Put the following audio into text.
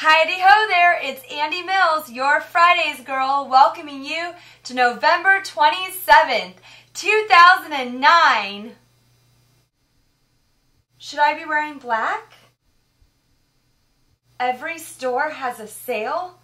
Heidi ho there, it's Andy Mills, your Fridays girl, welcoming you to November 27th, 2009. Should I be wearing black? Every store has a sale.